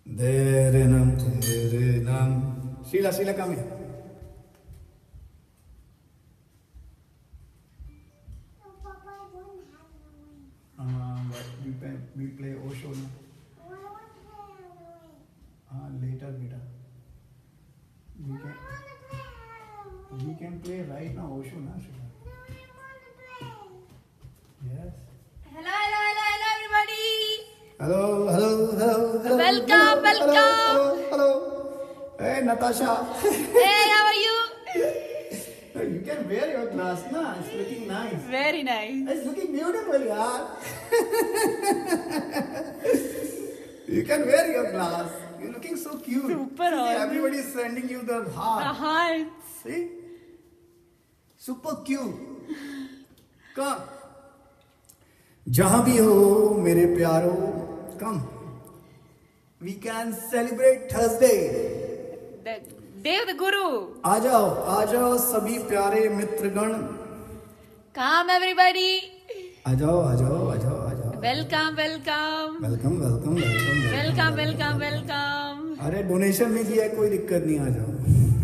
Derenam, derenam. Shrila, come here. We play Osho now. Later, beta. We can play right now Osho na, Shrila. Yes. Hello everybody. Hello. Welcome. Hello. Hey Natasha. Hey, how are you? You can wear your glass na. It's looking nice. Very nice. It's looking beautiful, yaar. You can wear your glass. You're looking so cute. Super See, awesome. everybody is sending you the heart. The hearts. See? Super cute. Come. जहां भी हो मेरे प्यारो, come. We can celebrate Thursday. The day of the Guru. आ जाओ सभी प्यारे मित्रगण. Come everybody. आ जाओ. Welcome. अरे डोनेशन भी दिया है, कोई दिक्कत नहीं, आ जाओ.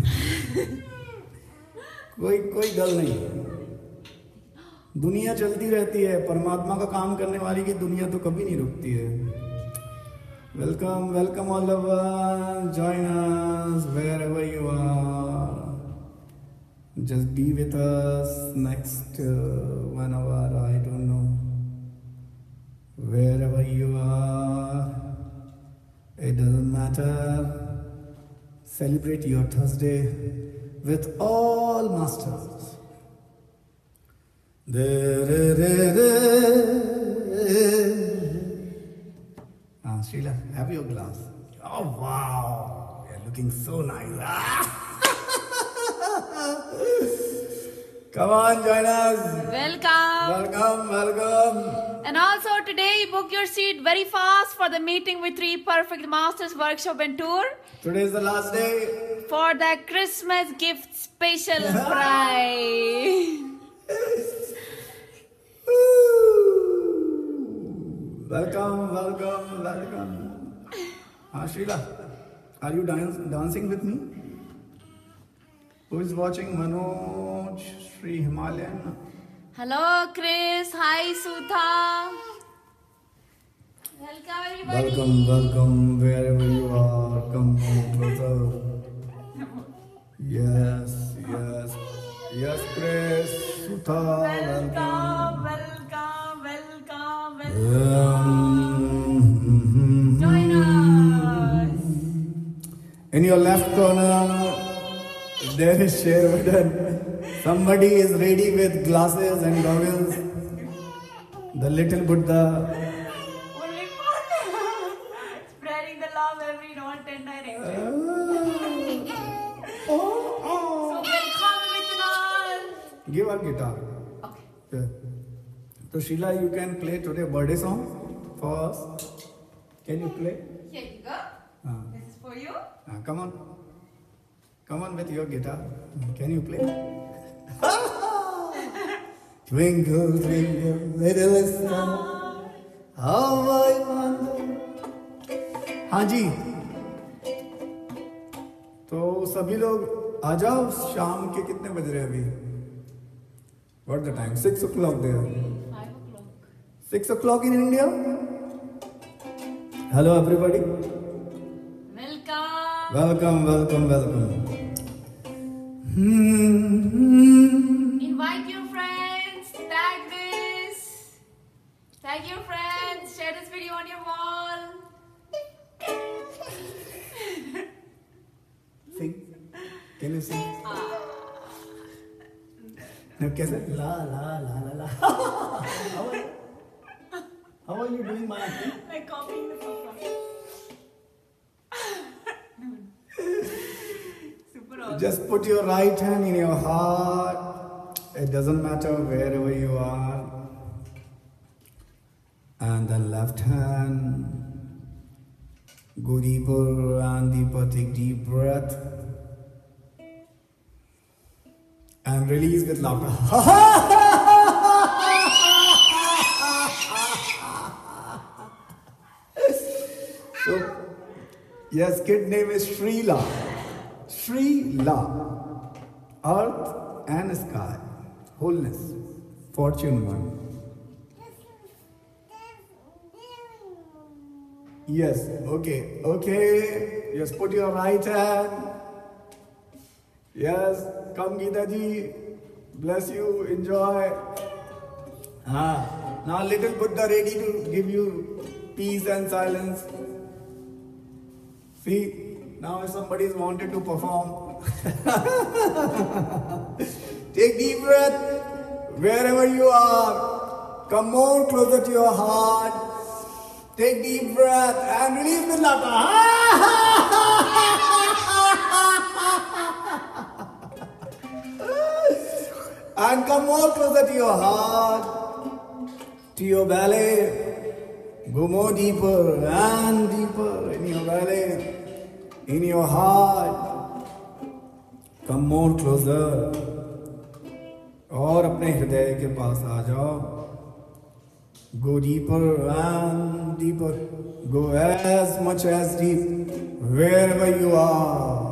कोई गल नहीं. दुनिया चलती रहती है, परमात्मा का काम करने वाली की दुनिया तो कभी नहीं रुकती है. Welcome all of us. Join us wherever you are. Just be with us next 1 hour. I don't know. Wherever you are, it doesn't matter. Celebrate your Thursday with all masters. Shrila, have your glass. Oh wow, you're looking so nice. Come on, join us. Welcome. And also today book your seat very fast for the meeting with 3 perfect masters workshop and tour. Today is the last day For the Christmas gift special prize. Welcome. Shrila, are you dancing with me? Who is watching? Manoj, Sri Himalayan. Hello Chris. Hi Sutha. Welcome everybody. Welcome wherever you are. Come closer. Yes, Chris. Sutha, welcome. Join us. In your left corner, there is share button. Somebody is ready with glasses and goggles. The little Buddha. Spreading the love every all 10 directions. So welcome with us. Give her guitar. Okay. So Shrila, you can play today a birthday song for us. Can you play? Here you go. This is for you. Come on with your guitar. Can you play? Twinkle, twinkle, little star, how I wonder. हाँ जी, तो सभी लोग आ जाओ. शाम के कितने बज रहे हैं अभी? What the time? 6 o'clock there. 5 o'clock. 6 o'clock in India. Hello everybody. Welcome. Invite your friends. Tag your friends. Share this video on your wall. Sing. Can you sing? No, कैसे? La. How are you doing, my auntie? Like copying the program. Super awesome. Just put your right hand in your heart. It doesn't matter wherever you are. And the left hand. Go deeper and deeper. Take deep breath. And release with laughter. Yes, kid name is Shrila. Shrila. Earth and sky. Wholeness. Fortune one. Yes, okay, okay. Yes, put your right hand. Yes, come Gita ji. Bless you, enjoy. Now little Buddha ready to give you peace and silence. See, now somebody is wanted to perform. Take deep breath wherever you are. Come more closer to your heart. Take deep breath and release the laughter. And come more closer to your heart, to your belly. Go more deeper and deeper in your belly, in your heart. Come more closer. और अपने हृदय के पास आ जाओ. Go deeper and deeper. Go as much as deep wherever you are.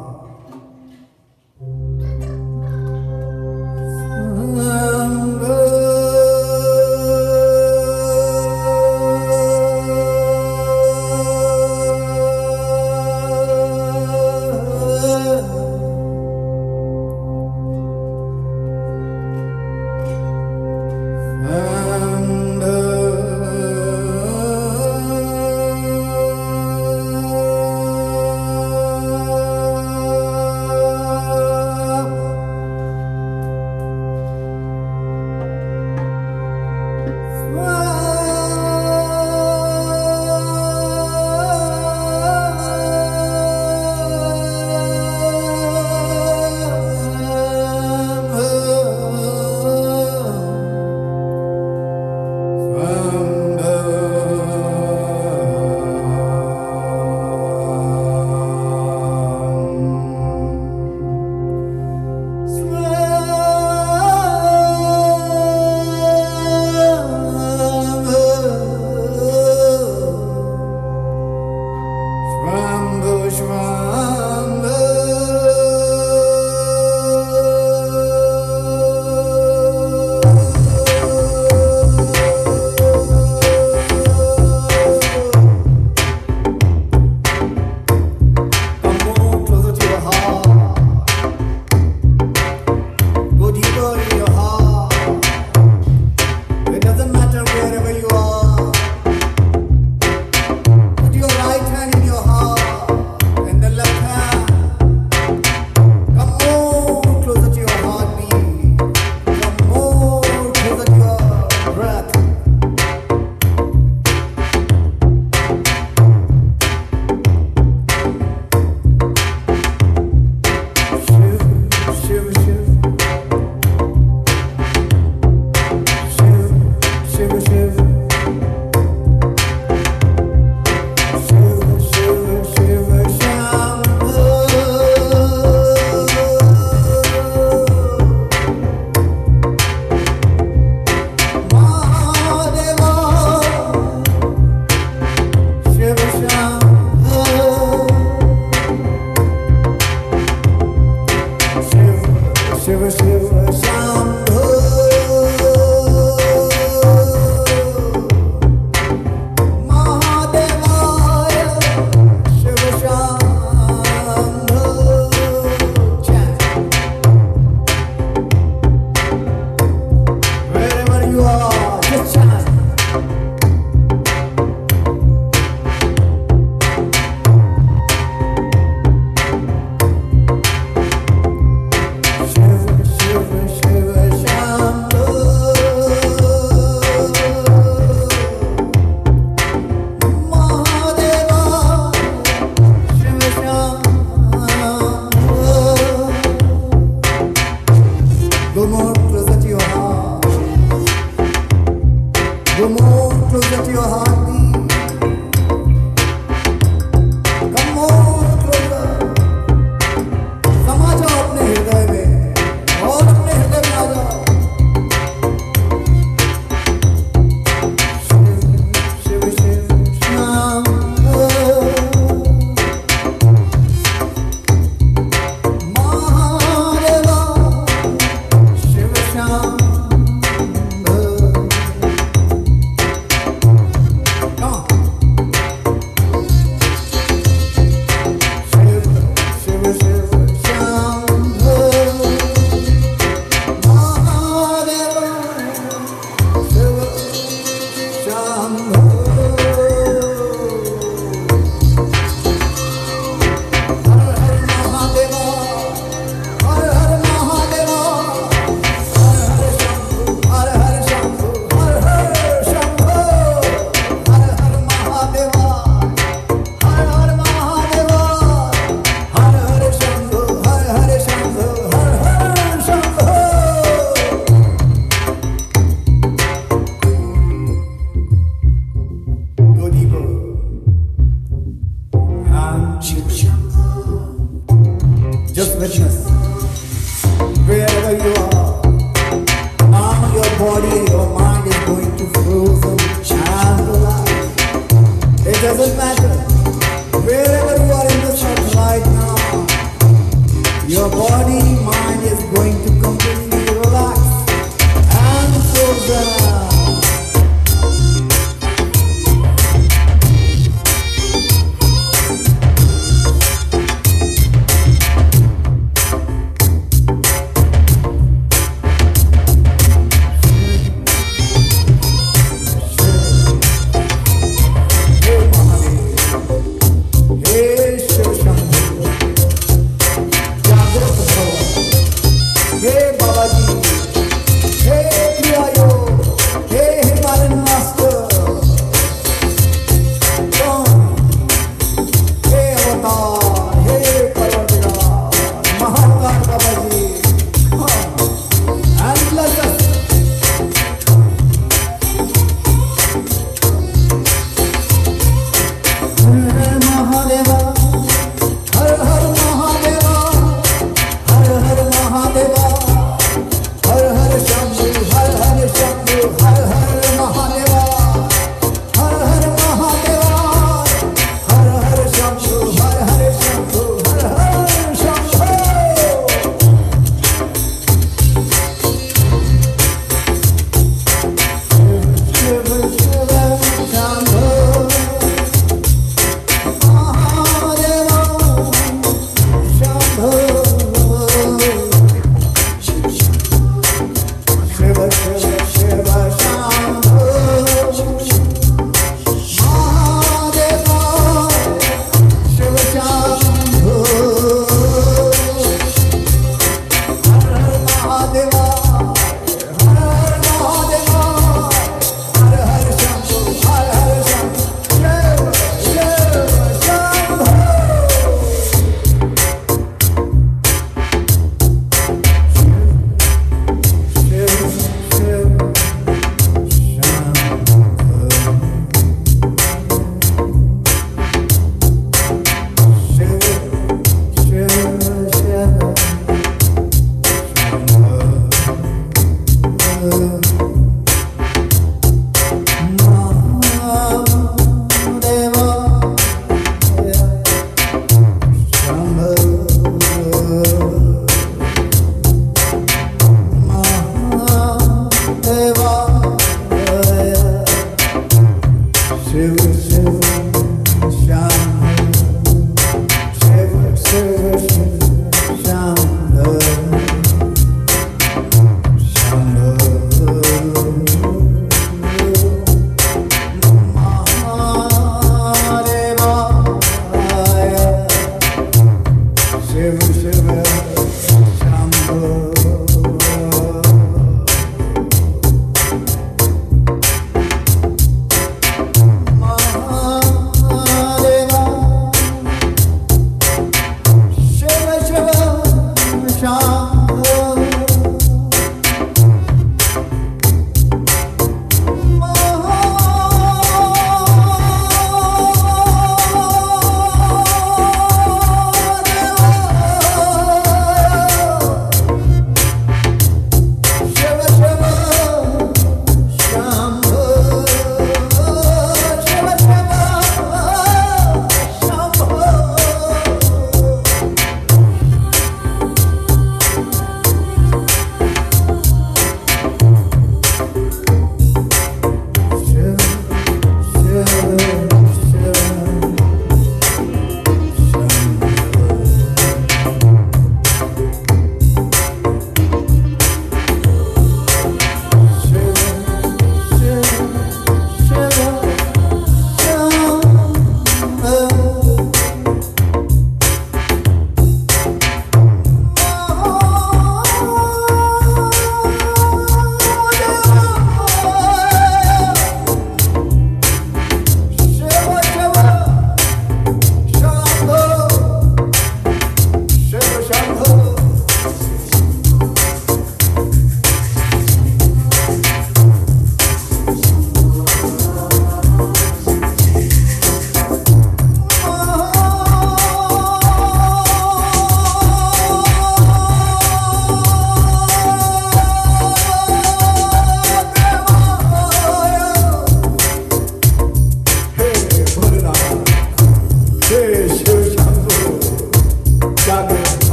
Just witness. Wherever you are, now your body and your mind is going to frozen and relax. It doesn't matter. Wherever you are in the earth right now, your body, mind is going to completely relax and frozen.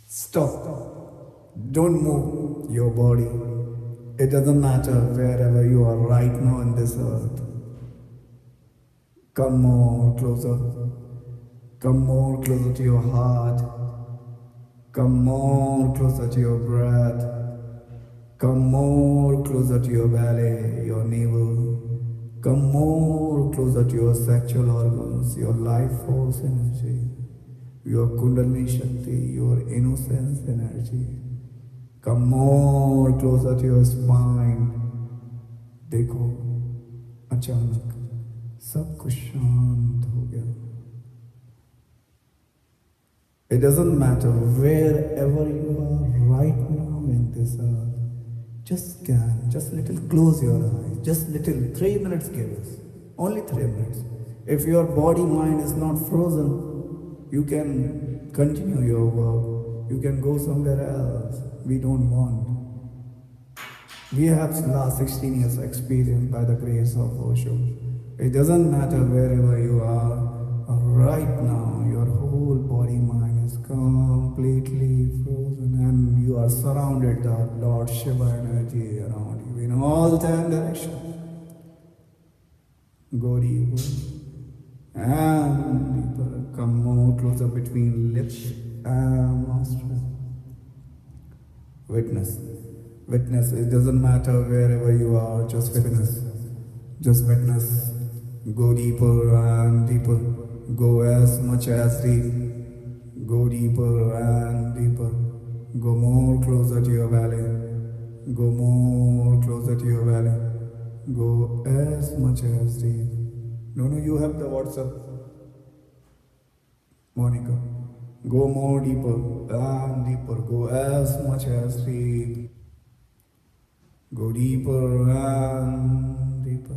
Stop. Don't move your body. It doesn't matter wherever you are right now in this earth. Come more closer. Come more closer to your heart. Come more closer to your breath. Come more closer to your belly, your navel. Come more closer to your sexual organs, your life force energy, your kundalini shakti, your innocence energy. Come more closer to your spine. देखो अचानक सब कुछ शांत हो गया. It doesn't matter wherever you are right now in this earth. Just scan, just little close your eyes, just little 3 minutes give us. Only 3 minutes. If your body mind is not frozen, you can continue your work. You can go somewhere else. We don't want. We have last 16 years experience by the grace of Osho. It doesn't matter wherever you are. Right now, your whole body mind is completely frozen and you are surrounded by Lord Shiva energy around you in all 10 directions. Go deeper and deeper. Come more closer between lips and nostrils. Witness. Witness. It doesn't matter wherever you are, just witness. Just witness. Go deeper and deeper. Go as much as deep. Go deeper and deeper. Go more closer to your valley. Go more closer to your valley. Go as much as deep. No, you have the WhatsApp. Monica. Go more deeper and deeper. Go as much as deep. Go deeper and deeper.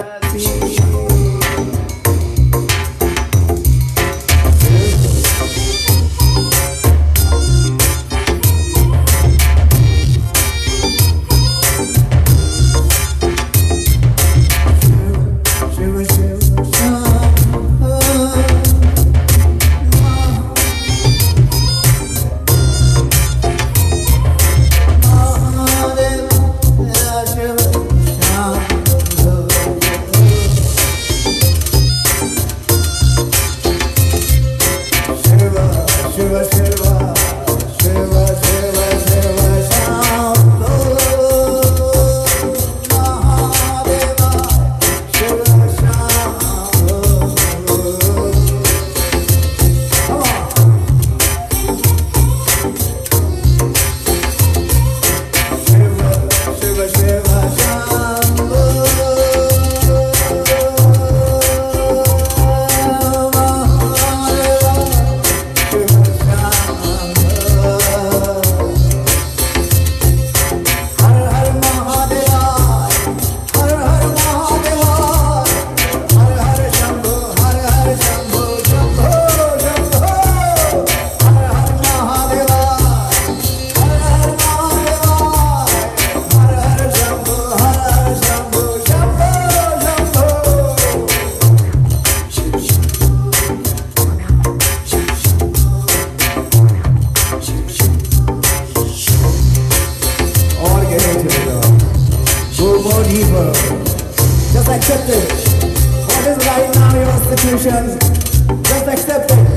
accept it. What is right now your situation, just accept it.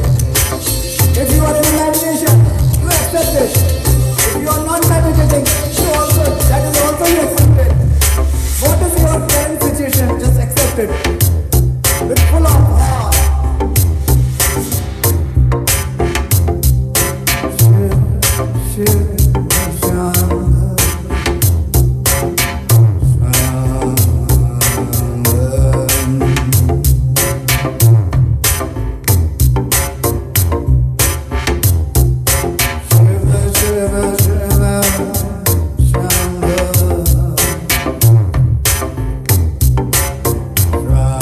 If you are in meditation, you accept it. If you are not meditating, you also, that is also you accept it. What is your current situation, just accept it. With full of heart. Right.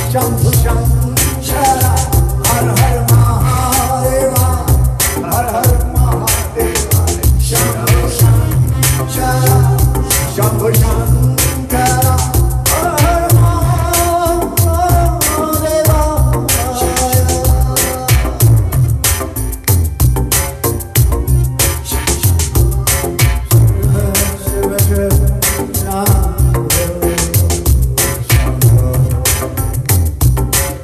Shambhu Shankara, Har Har Mahadeva, Har Har Mahadeva, Shambhu Shankara, Shambhu Shankara, Har Har Mahadeva. Shiva Shiva Shiva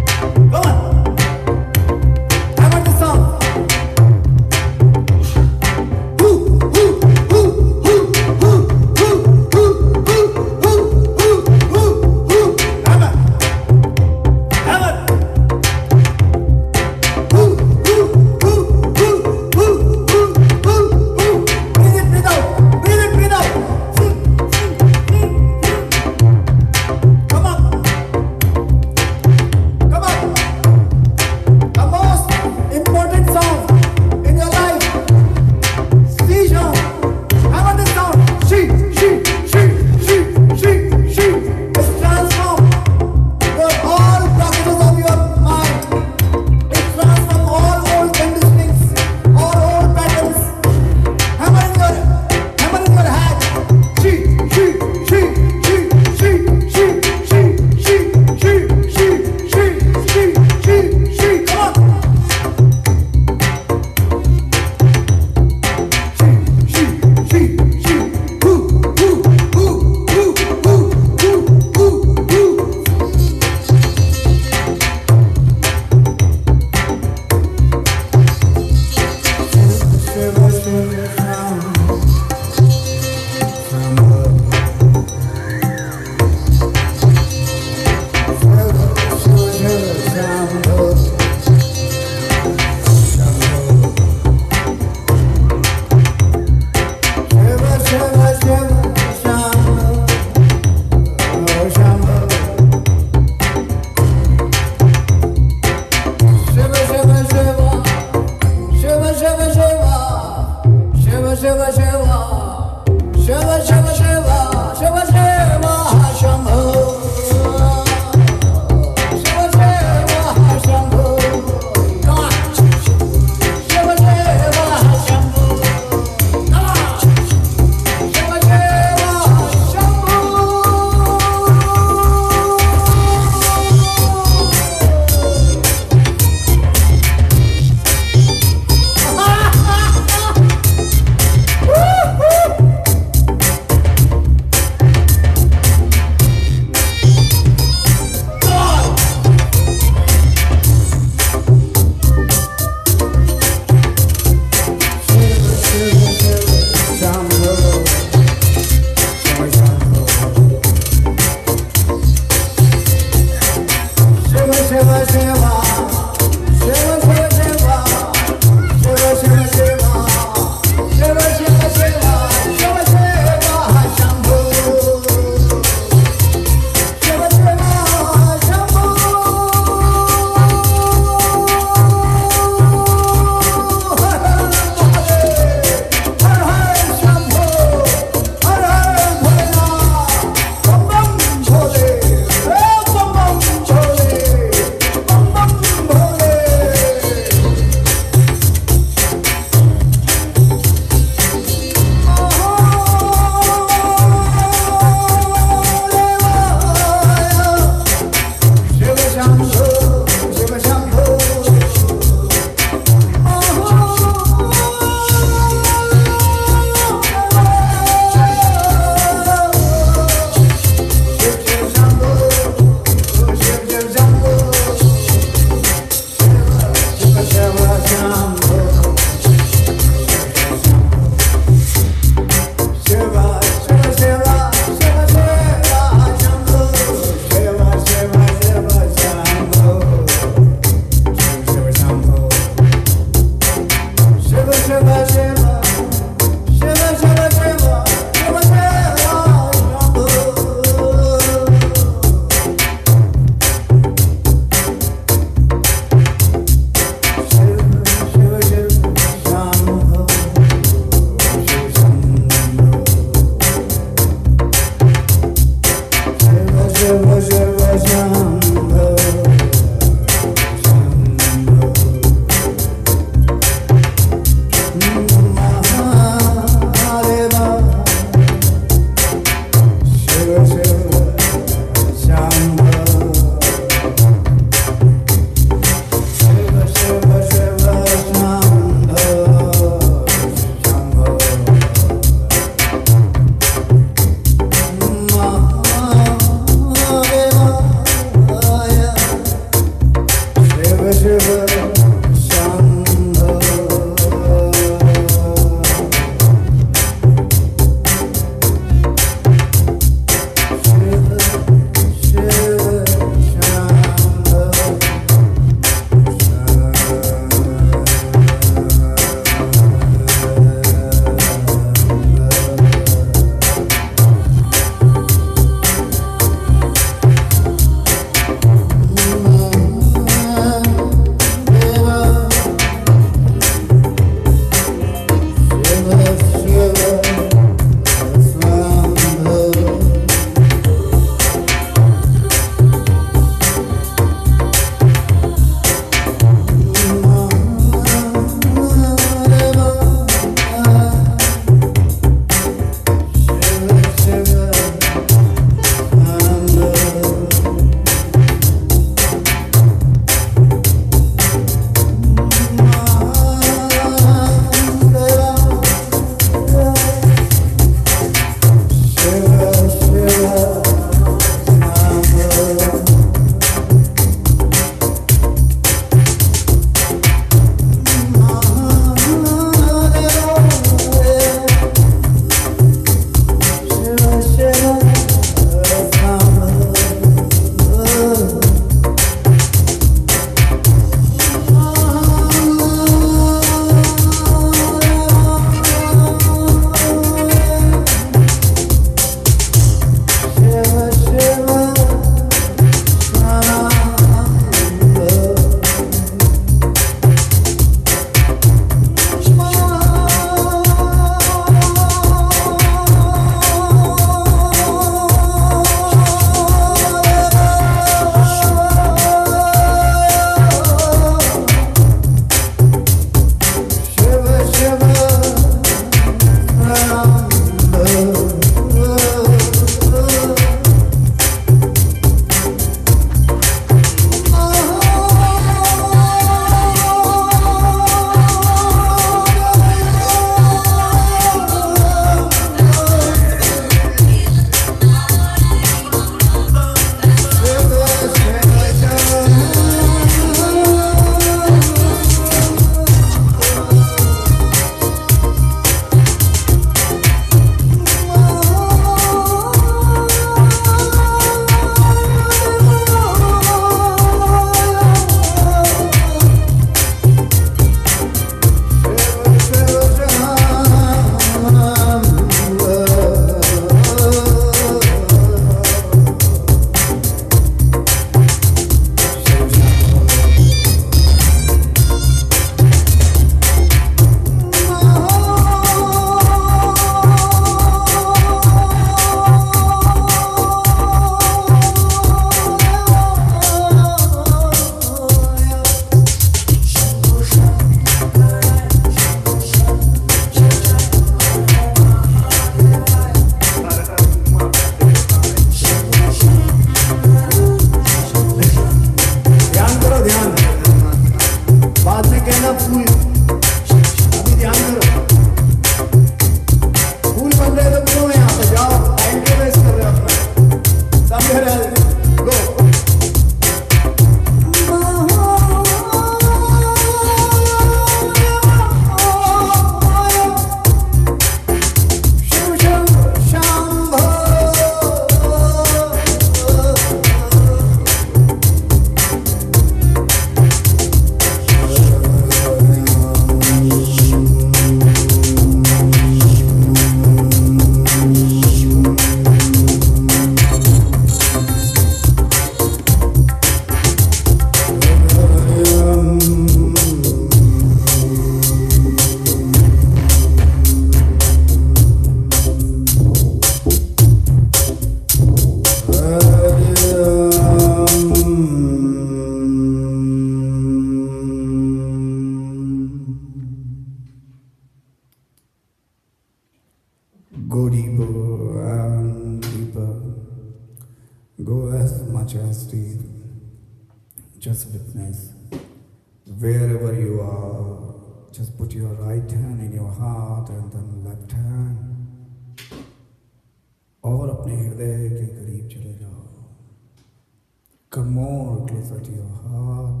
seat. Just witness. Wherever you are, just put your right hand in your heart and then left hand. और अपने हृदय के करीब चले जाओ. Come more closer to your heart.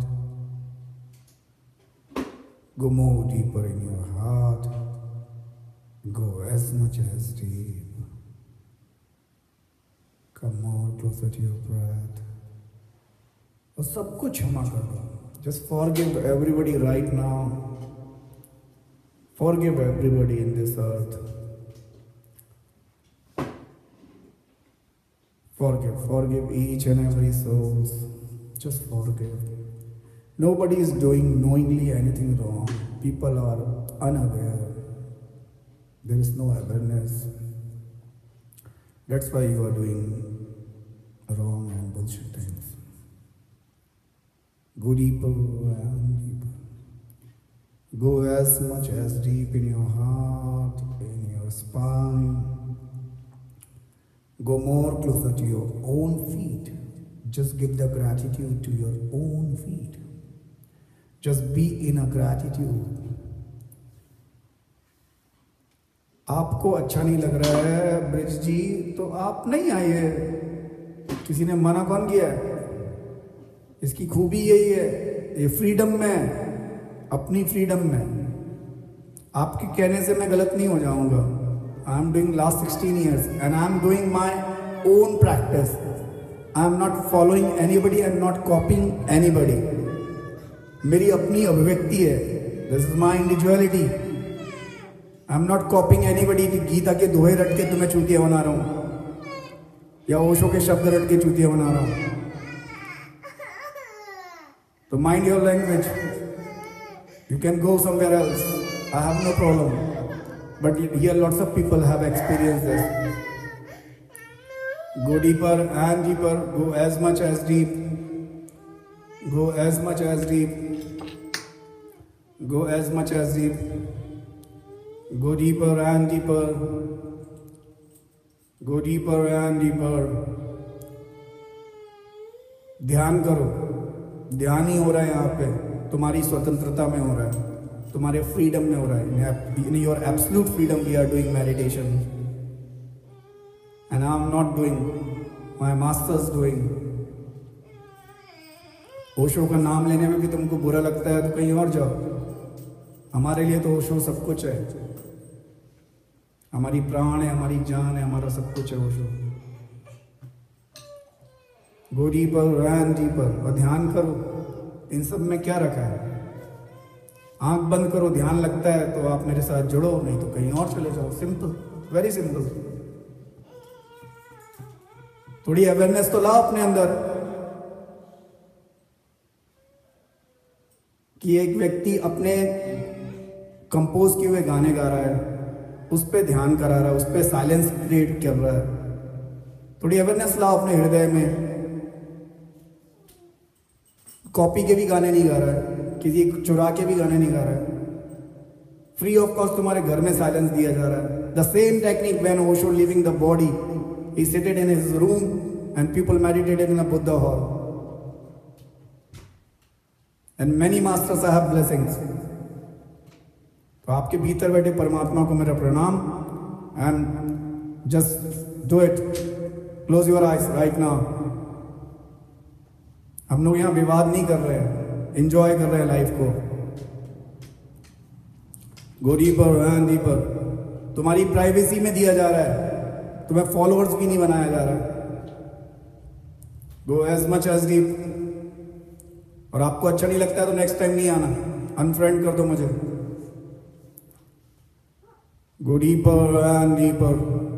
Go more deeper in your heart. Go as much as deep. Come more closer to your breath. और सब कुछ क्षमा कर दो. Just forgive everybody right now. Forgive everybody in this earth. Forgive each and every soul. Just forgive. Nobody is doing knowingly anything wrong. People are unaware. There is no awareness. That's why you are doing wrong and bullshit things. Go deeper and deeper. Go as much as deep in your heart, in your spine. Go more closer to your own feet. Just give the gratitude to your own feet. Just be in a gratitude. आपको अच्छा नहीं लग रहा है bridge जी, तो आप नहीं आइए. किसी ने मना कौन किया है? इसकी खूबी यही है, ये फ्रीडम में, अपनी फ्रीडम में. आपके कहने से मैं गलत नहीं हो जाऊंगा. I am doing last 16 years and I am doing my own practice. I am not following anybody and not copying anybody. मेरी अपनी अभिव्यक्ति है. This is my individuality. I am not copying anybody कि गीता के दोहे रट के तुम्हें चूतिया बना रहा हूँ या ओशो के शब्द रट के चूतिया बना रहा हूँ. तो mind your language. You can go somewhere else. I have no problem. But here lots of people have experienced this. Go deeper and deeper. Go as much as deep. Go as much as deep. Go as much as deep. Go deeper and deeper. Go deeper and deeper. ध्यान करो. ध्यान ही हो रहा है यहाँ पे. तुम्हारी स्वतंत्रता में हो रहा है, तुम्हारे फ्रीडम में हो रहा है. In your absolute freedom we are doing meditation. And I am not doing. My master is doing. Osho का नाम लेने में भी तुमको बुरा लगता है तो कहीं और जाओ. हमारे लिए तो ओशो सब कुछ है. हमारी प्राण है, हमारी जान है, हमारा सब कुछ है Osho. Go deeper and deeper. और ध्यान करो. इन सब में क्या रखा है? आंख बंद करो. ध्यान लगता है तो आप मेरे साथ जुड़ो, नहीं तो कहीं और चले जाओ. Simple, very simple. थोड़ी अवेयरनेस तो लाओ अपने अंदर कि एक व्यक्ति अपने कंपोज किए हुए गाने गा रहा है, उस पर ध्यान करा रहा है, उस पर साइलेंस क्रिएट कर रहा है. थोड़ी अवेयरनेस लाओ अपने हृदय में. कॉपी के भी गाने नहीं गा रहा है, किसी चुरा के भी गाने नहीं गा रहा है. फ्री ऑफ कॉस्ट तुम्हारे घर में साइलेंस दिया जा रहा है. The same technique when Osho living the body, he seated in his room and people meditated in a Buddha hall. And many masters have blessings. तो आपके भीतर बैठे परमात्मा को मेरा प्रणाम. And just do it. Close your eyes right now. हम लोग यहाँ विवाद नहीं कर रहे हैं, एंजॉय कर रहे हैं लाइफ को. Go deeper and deeper. तुम्हारी प्राइवेसी में दिया जा रहा है, तुम्हें फॉलोअर्स भी नहीं बनाया जा रहा है. Go as much as deep. और आपको अच्छा नहीं लगता है तो नेक्स्ट टाइम नहीं आना, अनफ्रेंड कर दो मुझे. Go deeper and deeper.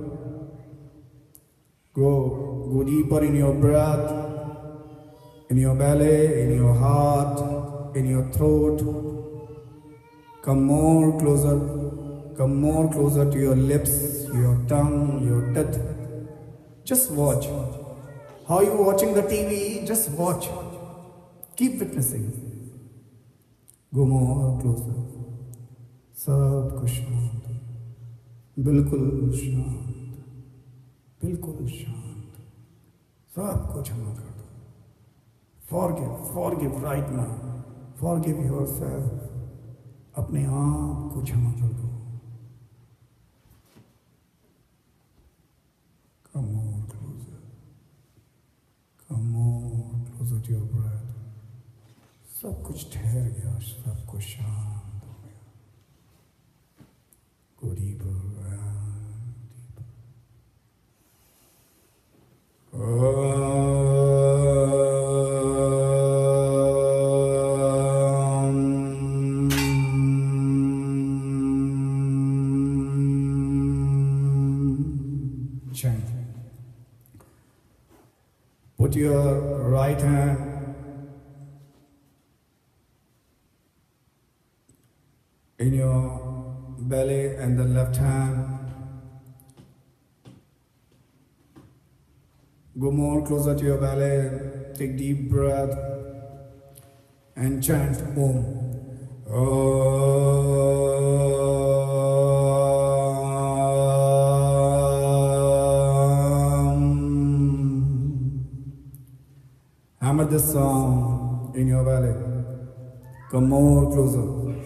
Go deeper in your breath, in your belly, in your heart, in your throat. Come more closer to your lips, your tongue, your teeth. Just watch. How you watching the TV? Just watch. Keep witnessing. Go more closer. सब कुछ शांत, बिल्कुल शांत, बिल्कुल शांत. सब कुछ क्षमा कर दो. Forgive right now. Forgive yourself. अपने आप को क्षमा कर दो. Come more closer. Come more closer to your breath. सब कुछ ठहर गया, सब कुछ शांत हो गया. Go deeper and deeper. Chant. Put your right hand in your belly and the left hand. Go more closer to your belly. Take deep breath and chant Om. Hammer this song in your belly. Come more closer.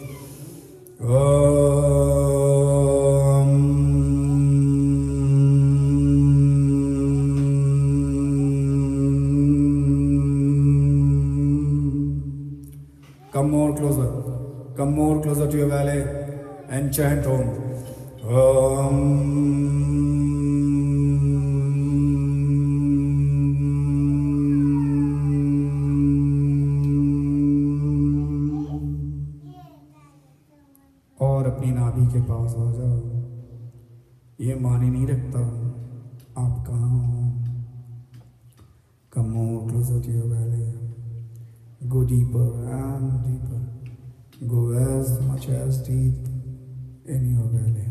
Come more closer. Come more closer to your belly and chant Om. और अपनी नाभि के पास आ जाओ. ये माने नहीं रखता आप कहाँ हो. Come more closer to your belly. Go deeper and deeper. Go as much as deep in your belly.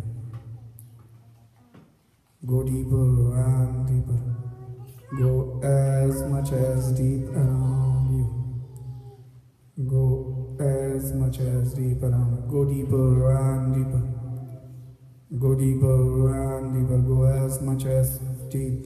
Go deeper and deeper. Go as much as deep around you. Go as much as deep around. Go deeper and deeper. Go deeper and deeper. Go as much as deep.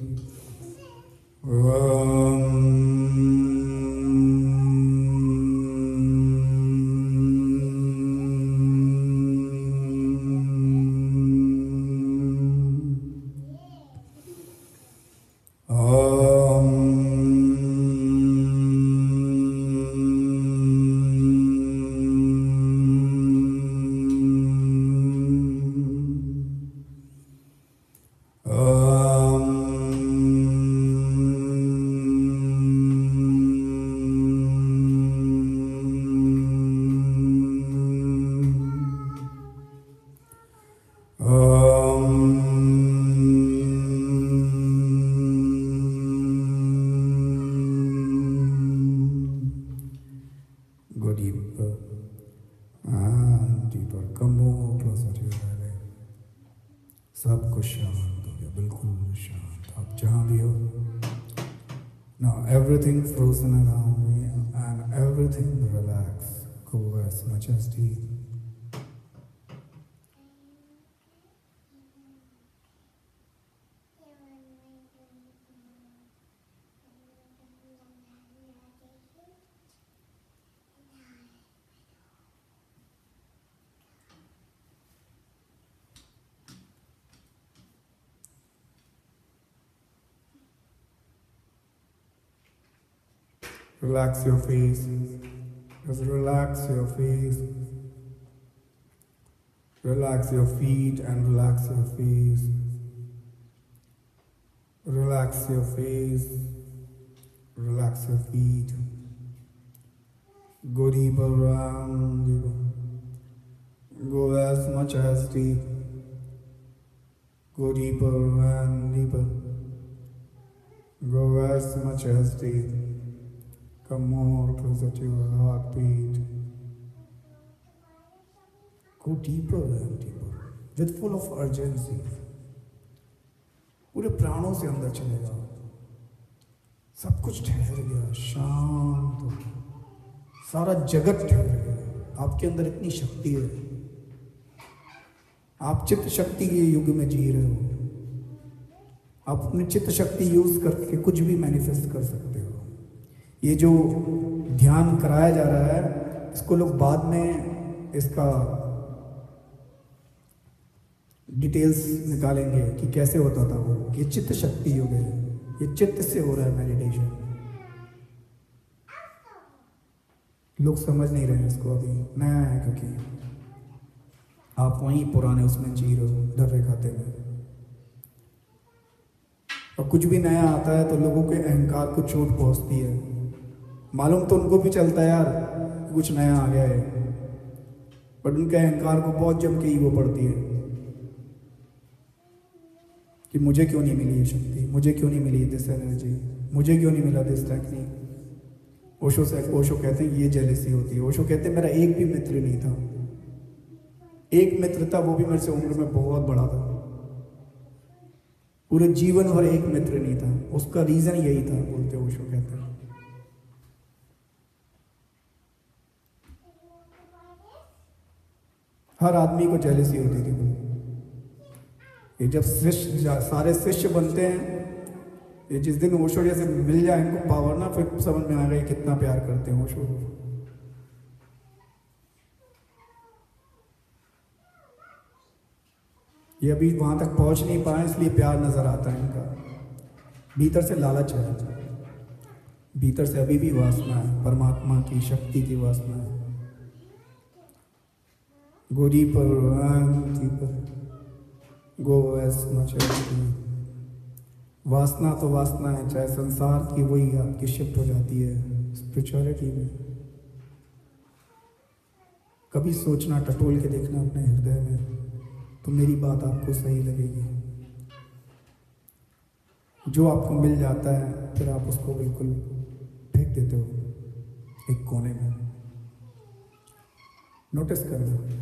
Go deeper and deeper. Come more closer to your belly. सब कुछ शांत हो गया, बिल्कुल शांत. आप जहाँ भी हो. Now everything frozen around me and everything relaxed. Go as much as deep. Relax your face. Just relax your face. Relax your feet and relax your face. Relax your face. Relax your feet. Go deeper and deeper. Go as much as deep. Go deeper and deeper. Go as much as deep. Come more closer to your heartbeat. Go deeper and deeper, with full of urgency. पूरे प्राणों से अंदर चले जाओ. सब कुछ ठहर गया, शांत हो गया. सारा जगत ठहर गया. आपके अंदर इतनी शक्ति है. आप चित्त शक्ति के युग में जी रहे हो. आप अपनी चित्त शक्ति यूज करके कुछ भी मैनिफेस्ट कर सकते हो. ये जो ध्यान कराया जा रहा है, इसको लोग बाद में इसका डिटेल्स निकालेंगे कि कैसे होता था वो। ये चित्त शक्ति योग है, ये चित्त से हो रहा है मेडिटेशन। लोग समझ नहीं रहे हैं इसको, अभी नया है, क्योंकि आप वहीं पुराने उसमें जी रहे हो, धर्रे खाते में। और कुछ भी नया आता है तो लोगों के अहंकार को चोट पहुंचती है। मालूम तो उनको भी चलता है यार कुछ नया आ गया है, बट उनके अहंकार को बहुत जम के ईगो पड़ती है कि मुझे क्यों नहीं मिली ये शक्ति, मुझे क्यों नहीं मिली दिस एनर्जी, मुझे क्यों नहीं मिला दिस टेक्निक। ओशो कहते हैं ये जेलसी होती है। ओशो कहते हैं मेरा एक भी मित्र नहीं था, एक मित्र था, वो भी मेरे से उम्र में बहुत बड़ा था। पूरे जीवन भर एक मित्र नहीं था। उसका रीजन यही था, बोलते ओशो कहते हैं। हर आदमी को जेलसी होती थी। ये जब शिष्य सारे शिष्य बनते हैं, ये जिस दिन ओशो जैसे मिल जाए इनको पावर ना, फिर समझ में आ गया कितना प्यार करते हैं ओशो। ये अभी वहां तक पहुंच नहीं पाए, इसलिए प्यार नजर आता है इनका। भीतर से लालच है, भीतर से अभी भी वासना है, परमात्मा की शक्ति की वासना है। Go deeper and deeper. Go as much as you. वासना तो वासना है, चाहे संसार की, वही आपकी शिफ्ट हो जाती है स्पिरिचुअलिटी में। कभी सोचना, टटोल के देखना अपने हृदय में, तो मेरी बात आपको सही लगेगी। जो आपको मिल जाता है फिर आप उसको बिल्कुल फेंक देते हो एक कोने में। नोटिस करना।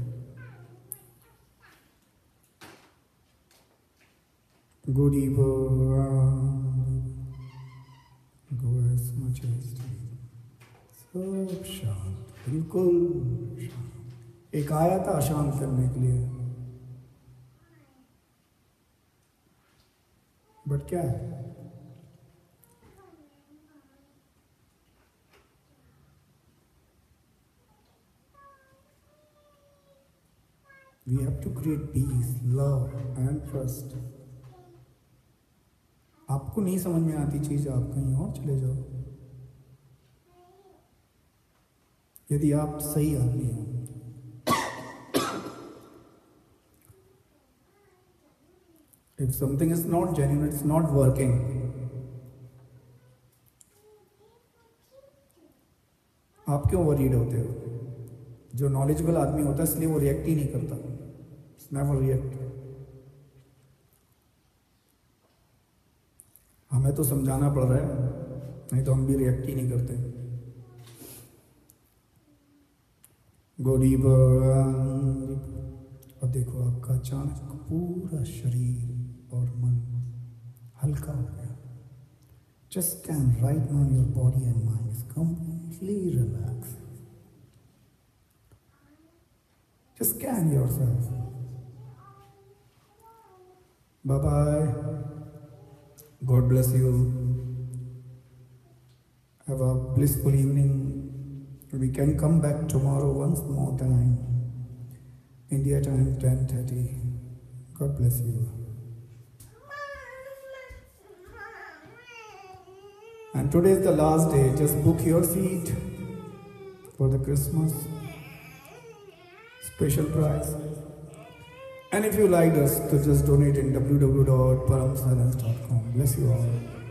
Go deeper, go as much as सब शांत, बिल्कुल शांत। एक आया था अशांत करने के लिए, बट क्या है, we have to create peace, love and trust. आपको नहीं समझ में आती चीज, आप कहीं और चले जाओ। यदि आप सही आदमी हो, if something is not genuine, it's not working, आप क्यों वरीड होते हो? जो नॉलेजेबल आदमी होता है इसलिए वो रिएक्ट ही नहीं करता, नेवर रिएक्ट। हमें तो समझाना पड़ रहा है, नहीं तो हम भी रिएक्ट ही नहीं करते। Go deeper. और देखो आपका अचानक पूरा शरीर और मन हल्का हो गया। Just scan right now, your body and mind is completely relax. Just scan yourself. Bye bye. God bless you. Have a blissful evening. We can come back tomorrow once more time. India time 10:30. God bless you. And today is the last day. Just book your seat for the Christmas special prize. And if you like us, to just donate in www.paramsilence.com. Bless you all.